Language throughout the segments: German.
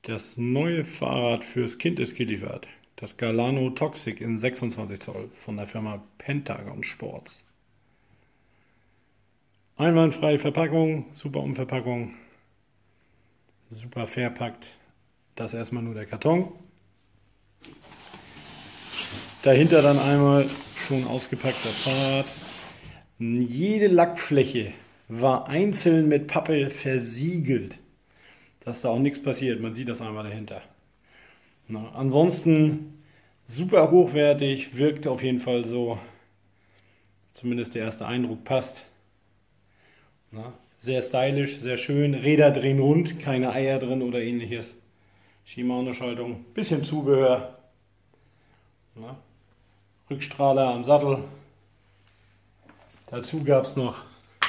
Das neue Fahrrad fürs Kind ist geliefert. Das Galano Toxic in 26 Zoll von der Firma Pentagon Sports. Einwandfreie Verpackung, super Umverpackung, super verpackt. Das erstmal nur der Karton. Dahinter dann einmal schon ausgepackt das Fahrrad. Jede Lackfläche war einzeln mit Pappe versiegelt, dass da auch nichts passiert. Man sieht das einmal dahinter. Na, ansonsten super hochwertig, wirkt auf jeden Fall so. Zumindest der erste Eindruck passt. Na, sehr stylisch, sehr schön. Räder drehen rund, keine Eier drin oder ähnliches. Shimano-Schaltung, bisschen Zubehör. Na, Rückstrahler am Sattel. Dazu gab es noch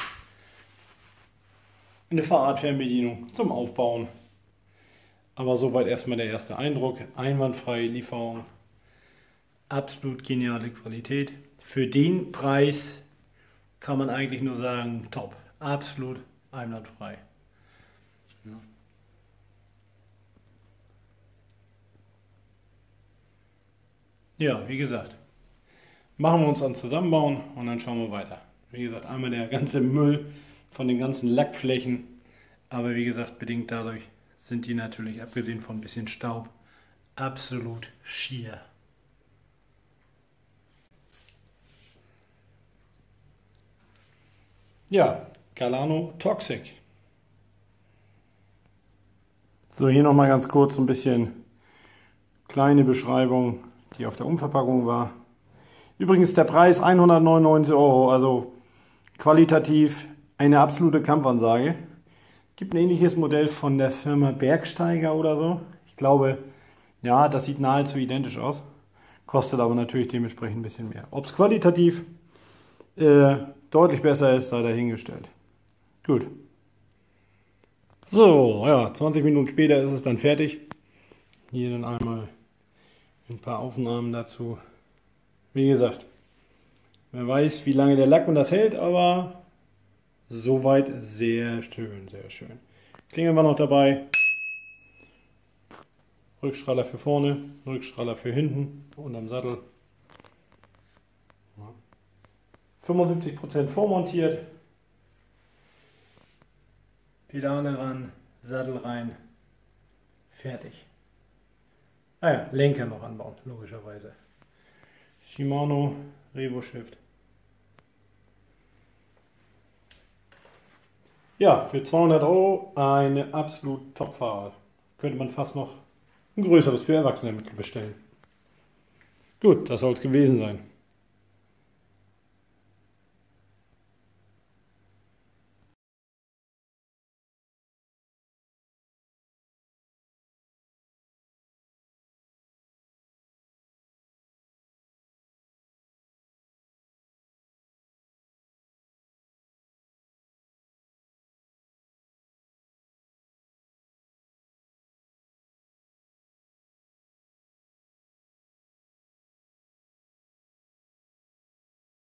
eine Fahrradfernbedienung zum Aufbauen. Aber soweit erstmal der erste Eindruck. Einwandfreie Lieferung. Absolut geniale Qualität. Für den Preis kann man eigentlich nur sagen, top. Absolut einwandfrei. Ja, wie gesagt, machen wir uns an Zusammenbauen und dann schauen wir weiter. Wie gesagt, einmal der ganze Müll von den ganzen Lackflächen, aber wie gesagt, bedingt dadurch sind die natürlich, abgesehen von ein bisschen Staub, absolut schier. Ja, Galano Toxic. So, hier nochmal ganz kurz ein bisschen kleine Beschreibung, die auf der Umverpackung war. Übrigens der Preis 199 €, also qualitativ eine absolute Kampfansage. Es gibt ein ähnliches Modell von der Firma Bergsteiger oder so. Ich glaube, ja, das sieht nahezu identisch aus. Kostet aber natürlich dementsprechend ein bisschen mehr. Ob es qualitativ deutlich besser ist, sei dahingestellt. Gut. So, ja, 20 Minuten später ist es dann fertig. Hier dann einmal ein paar Aufnahmen dazu. Wie gesagt, wer weiß, wie lange der Lack und das hält, aber soweit sehr schön, sehr schön. Klingel war noch dabei. Rückstrahler für vorne, Rückstrahler für hinten und am Sattel. 75% vormontiert. Pedale ran, Sattel rein, fertig. Ah ja, Lenker noch anbauen, logischerweise. Shimano Revo Shift. Ja, für 200 € eine absolut Top-Fahrrad. Könnte man fast noch ein größeres für Erwachsene bestellen. Gut, das soll es gewesen sein.